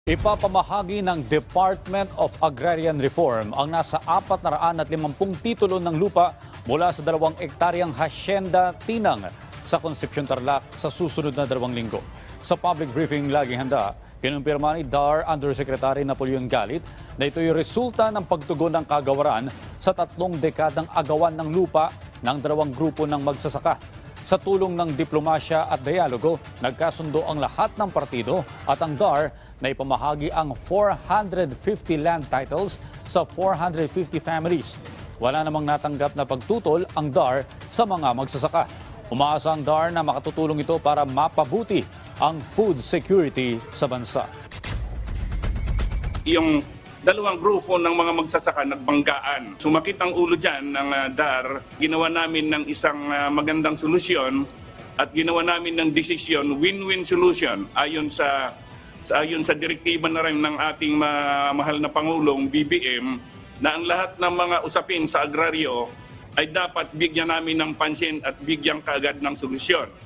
Ipapamahagi ng Department of Agrarian Reform ang nasa 450 titulo ng lupa mula sa 2 ektaryang hacienda Tinang sa Concepcion Tarlac sa susunod na 2 linggo. Sa public briefing laging handa, kinumpirma ni DAR Undersecretary Napoleon Galit na ito'y resulta ng pagtugon ng kagawaran sa 3 dekadang agawan ng lupa ng 2 grupo ng magsasaka. Sa tulong ng diplomasya at dialogo, nagkasundo ang lahat ng partido at ang DAR na ipamahagi ang 450 land titles sa 450 families. Wala namang natanggap na pagtutol ang DAR sa mga magsasaka. Umaasa ang DAR na makatutulong ito para mapabuti ang food security sa bansa. Yung 2 grupo ng mga magsasaka nagbanggaan. Sumakit ang ulo dyan ng DAR. Ginawa namin ng isang magandang solusyon at ginawa namin ng desisyon, win-win solution ayon sa direktiba na rin ng ating mahal na Pangulong BBM na ang lahat ng mga usapin sa agraryo ay dapat bigyan namin ng pansin at bigyan kaagad ng solusyon.